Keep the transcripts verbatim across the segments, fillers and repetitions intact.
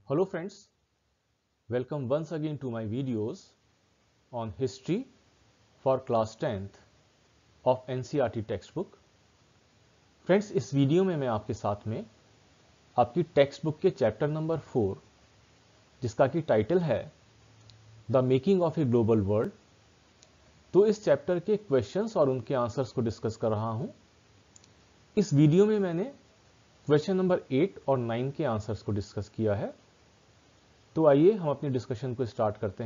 Hello friends, welcome once again to my videos on history for class tenth of N C E R T textbook. Friends, इस video में मैं आपके साथ में आपकी text book के चैप्टर नंबर फोर, जिसका कि टाइटल है the making of a global world, तो इस चैप्टर के क्वेश्चंस और उनके आंसर्स को डिस्कस कर रहा हूं। इस वीडियो में मैंने क्वेश्चन नंबर एट और नाइन के आंसर्स को डिस्कस किया है। तो आइए हम अपनी डिस्कशन को स्टार्ट करते हैं।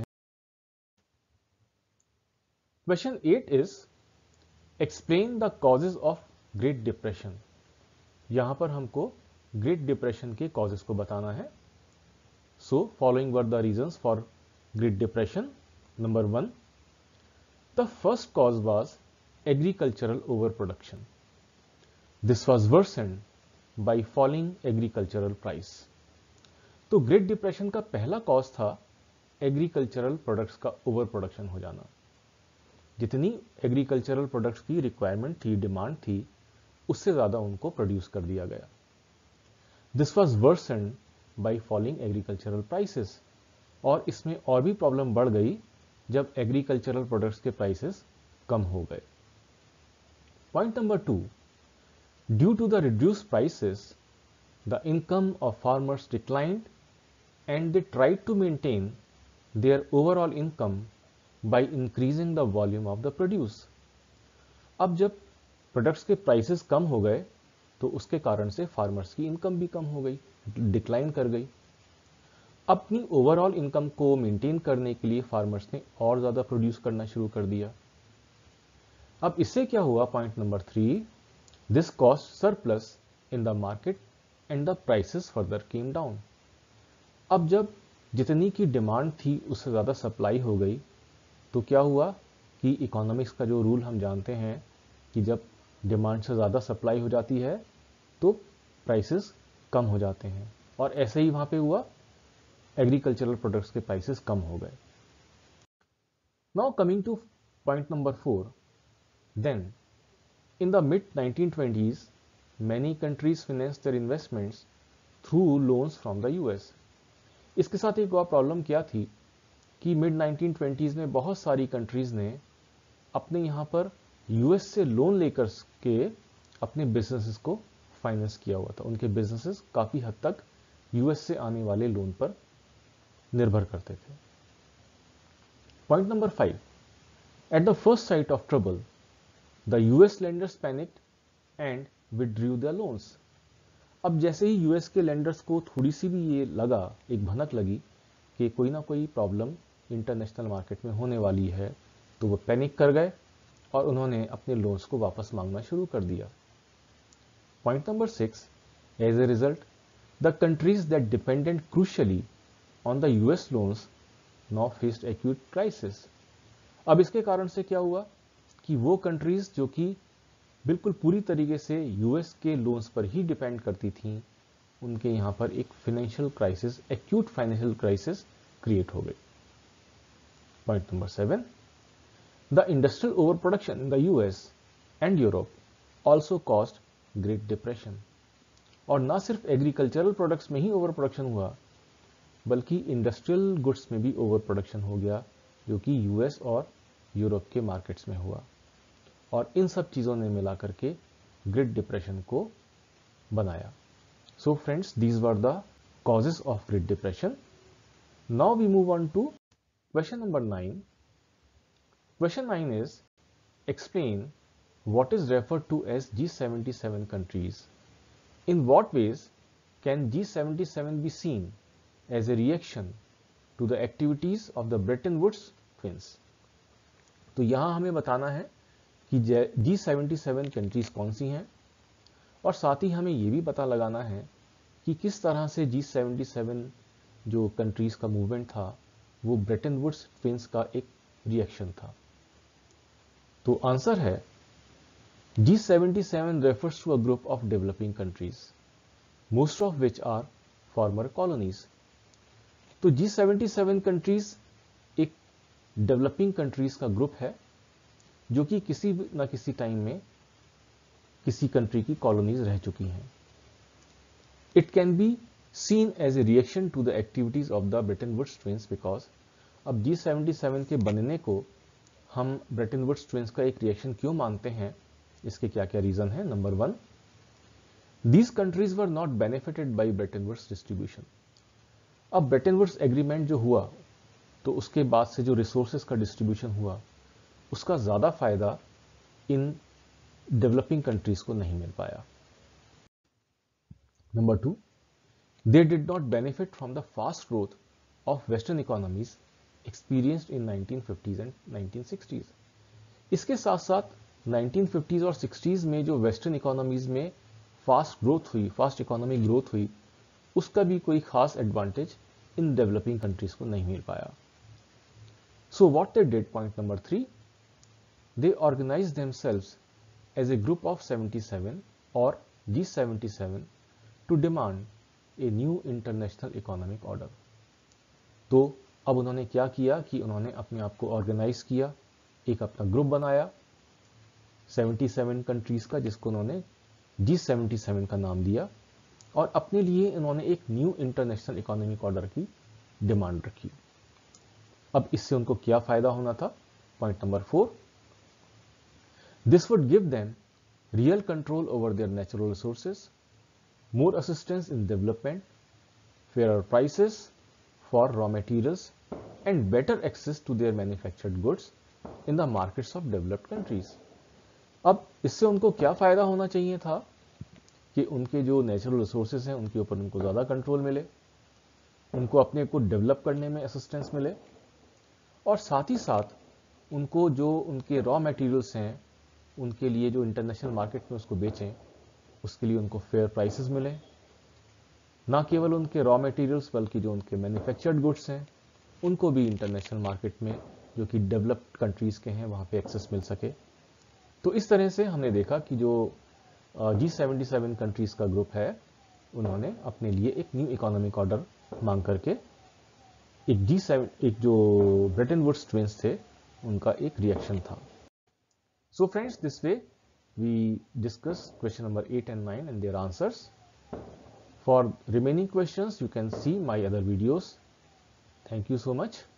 Question eight is explain the causes of great depression. यहां पर हमको ग्रेट डिप्रेशन के कॉजेज को बताना है। So following were the reasons for great depression. Number one, the first cause was agricultural over production. This was worsened by falling agricultural price. तो great depression का पहला कॉज था एग्रीकल्चरल प्रोडक्ट्स का over production हो जाना। जितनी agricultural products की requirement थी, डिमांड थी, उससे ज्यादा उनको प्रोड्यूस कर दिया गया। This was worsened by falling agricultural prices. और इसमें और भी प्रॉब्लम बढ़ गई जब एग्रीकल्चरल प्रोडक्ट्स के प्राइसेस कम हो गए। Point number two, due to the reduced prices the income of farmers declined and they tried to maintain their overall income by increasing the volume of the produce. अब जब products के prices कम हो गए तो उसके कारण से फार्मर्स की इनकम भी कम हो गई, डिक्लाइन कर गई। अपनी ओवरऑल इनकम को मेंटेन करने के लिए फार्मर्स ने और ज्यादा प्रोड्यूस करना शुरू कर दिया। अब इससे क्या हुआ? Point number three, this caused surplus in the market and the prices further came down. अब जब जितनी की डिमांड थी उससे ज़्यादा सप्लाई हो गई तो क्या हुआ कि इकोनॉमिक्स का जो रूल हम जानते हैं कि जब डिमांड से ज़्यादा सप्लाई हो जाती है तो प्राइसेस कम हो जाते हैं, और ऐसे ही वहाँ पे हुआ, एग्रीकल्चरल प्रोडक्ट्स के प्राइसेस कम हो गए। Now coming to point number four, then in the mid nineteen twenties many countries finance their investments through loans from the US. इसके साथ एक और प्रॉब्लम क्या थी कि मिड नाइनटीन ट्वेंटीज में बहुत सारी कंट्रीज ने अपने यहाँ पर यूएस से लोन लेकर के अपने बिजनेसेस को फाइनेंस किया हुआ था। उनके बिजनेसेस काफी हद तक यूएस से आने वाले लोन पर निर्भर करते थे। Point number five, at the first sight of trouble the US lenders panicked and withdrew the loans. अब जैसे ही यूएस के लेंडर्स को थोड़ी सी भी ये लगा, एक भनक लगी कि कोई ना कोई प्रॉब्लम इंटरनेशनल मार्केट में होने वाली है, तो वो पैनिक कर गए और उन्होंने अपने लोन्स को वापस मांगना शुरू कर दिया। Point number six, as a result the countries that depended crucially on the US loans now faced acute crisis. अब इसके कारण से क्या हुआ कि वो कंट्रीज जो कि बिल्कुल पूरी तरीके से यूएस के लोन्स पर ही डिपेंड करती थीं, उनके यहां पर एक financial crisis, acute financial crisis create हो गई। Point number seven, the industrial over production in the US and Europe also caused great depression. और ना सिर्फ एग्रीकल्चरल प्रोडक्ट्स में ही ओवर प्रोडक्शन हुआ, बल्कि इंडस्ट्रियल गुड्स में भी ओवर प्रोडक्शन हो गया, जो कि यूएस और यूरोप के मार्केट्स में हुआ। और इन सब चीजों ने मिला करके ग्रेट डिप्रेशन को बनाया। So friends, these were the causes of great depression. Now we move on to question number nine. Question nine is explain what is referred to as G seventy seven countries. In what ways can G seventy seven be seen as a reaction to the activities of the Bretton Woods twins. तो यहां हमें बताना है कि जी seventy seven countries कौन सी हैं, और साथ ही हमें यह भी पता लगाना है कि किस तरह से जी सेवेंटी सेवन जो कंट्रीज का मूवमेंट था वो ब्रेटन वुड्स ट्विंस का एक रिएक्शन था। तो आंसर है G seventy seven refers to a group of developing countries most of which are former colonies. तो जी सेवेंटी सेवन कंट्रीज एक डेवलपिंग कंट्रीज का ग्रुप है जो कि किसी न किसी टाइम में किसी कंट्री की कॉलोनीज रह चुकी हैं। It can be seen as a reaction to the activities of the Bretton Woods twins because अब जी सेवेंटी सेवन के बनने को हम ब्रेटन वुड्स ट्विंस का एक रिएक्शन क्यों मानते हैं, इसके क्या क्या रीजन है। Number one, these countries were not benefited by Bretton Woods distribution. अब ब्रेटन वुड्स एग्रीमेंट जो हुआ तो उसके बाद से जो रिसोर्सेज का डिस्ट्रीब्यूशन हुआ उसका ज्यादा फायदा इन डेवलपिंग कंट्रीज को नहीं मिल पाया। Number two, they did not benefit from the fast growth of western economies experienced in nineteen fifties and nineteen sixties. इसके साथ साथ नाइनटीन फिफ्टीज़ और सिक्सटीज़ में जो वेस्टर्न इकोनॉमीज में फास्ट ग्रोथ हुई, फास्ट इकोनॉमिक ग्रोथ हुई, उसका भी कोई खास एडवांटेज इन डेवलपिंग कंट्रीज को नहीं मिल पाया। So what they did, point number three, they organise themselves as a group of seventy seven और G seventy seven to demand a new international economic order. तो अब उन्होंने क्या किया कि उन्होंने अपने आप को ऑर्गेनाइज किया, एक अपना ग्रुप बनाया सेवेंटी सेवन कंट्रीज का, जिसको उन्होंने जी सेवेंटी सेवन का नाम दिया, और अपने लिए उन्होंने एक न्यू इंटरनेशनल इकोनॉमिक ऑर्डर की डिमांड रखी। अब इससे उनको क्या फायदा होना था, point number four, this would give them real control over their natural resources, more assistance in development, fairer prices for raw materials, and better access to their manufactured goods in the markets of developed countries. अब इससे उनको क्या फायदा होना चाहिए था कि उनके जो नेचुरल रिसोर्सेज हैं उनके ऊपर उनको ज़्यादा कंट्रोल मिले, उनको अपने को डेवलप करने में असिस्टेंस मिले, और साथ ही साथ उनको जो उनके रॉ मटेरियल्स हैं उनके लिए जो इंटरनेशनल मार्केट में उसको बेचें उसके लिए उनको फेयर प्राइसेस मिले। ना केवल उनके रॉ मटेरियल्स बल्कि जो उनके मैन्युफैक्चर्ड गुड्स हैं उनको भी इंटरनेशनल मार्केट में जो कि डेवलप्ड कंट्रीज के हैं वहाँ पे एक्सेस मिल सके। तो इस तरह से हमने देखा कि जो जी सेवेंटी सेवन कंट्रीज का ग्रुप है उन्होंने अपने लिए एक न्यू इकोनॉमिक ऑर्डर मांग करके एक जी सेवन एक जो ब्रेटन वुड्स ट्विंस थे उनका एक रिएक्शन था। So friends, this way we discuss question number eight and nine and their answers. For remaining questions, you can see my other videos. Thank you so much.